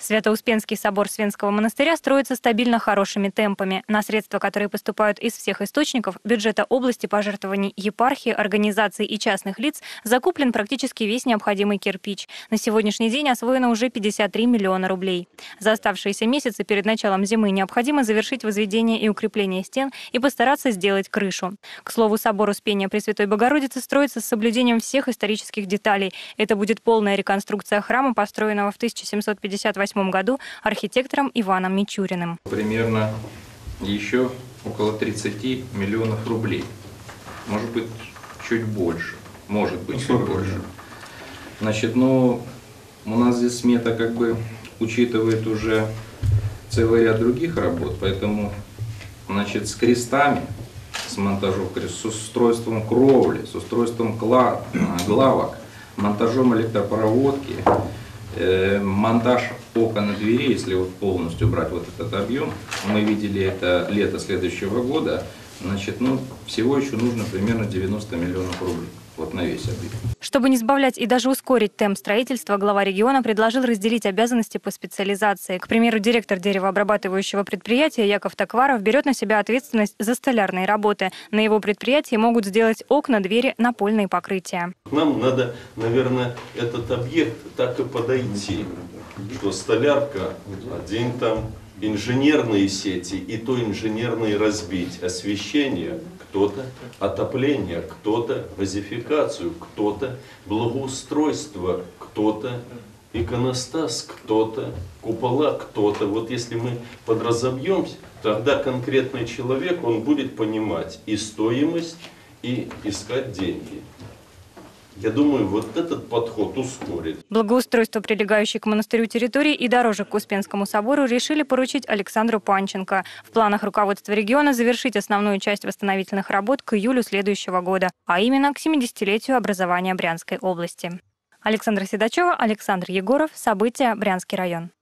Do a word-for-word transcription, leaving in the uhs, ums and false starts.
Свято-Успенский собор Свенского монастыря строится стабильно хорошими темпами. На средства, которые поступают из всех источников, бюджета области, пожертвований епархии, организаций и частных лиц, закуплен практически весь необходимый кирпич. На сегодняшний день освоено уже пятьдесят три миллиона рублей. За оставшиеся месяцы перед началом зимы необходимо завершить возведение и укрепление стен и постараться сделать крышу. К слову, собор Успения Пресвятой Богородицы строится с соблюдением всех исторических деталей. Это будет полная реконструкция храма, построенного в тысяча семьсот пятьдесят восьмом году архитектором Иваном Мичуриным. Примерно еще около тридцати миллионов рублей. Может быть, чуть больше. Может быть, чуть больше. Значит, ну, у нас здесь смета как бы учитывает уже целый ряд других работ, поэтому, значит, с крестами, с монтажом крест, с устройством кровли, с устройством главок, монтажом электропроводки, э, монтаж окон и дверей, если вот полностью брать вот этот объем, мы видели это лето следующего года, значит, ну, всего еще нужно примерно девяносто миллионов рублей. Вот на весь объект. Чтобы не сбавлять и даже ускорить темп строительства, глава региона предложил разделить обязанности по специализации. К примеру, директор деревообрабатывающего предприятия Яков Такваров берет на себя ответственность за столярные работы. На его предприятии могут сделать окна, двери, напольные покрытия. Нам надо, наверное, этот объект так и подойти, что столярка один там, инженерные сети, и то инженерные разбить, освещение, кто-то отопление, кто-то газификацию, кто-то благоустройство, кто-то иконостас, кто-то купола, кто-то. Вот если мы подразобьемся, тогда конкретный человек, он будет понимать и стоимость, и искать деньги. Я думаю, вот этот подход ускорит. Благоустройство прилегающей к монастырю территории и дорожек к Успенскому собору решили поручить Александру Панченко. В планах руководства региона завершить основную часть восстановительных работ к июлю следующего года, а именно к семидесятилетию образования Брянской области. Александра Седачева, Александр Егоров. События. Брянский район.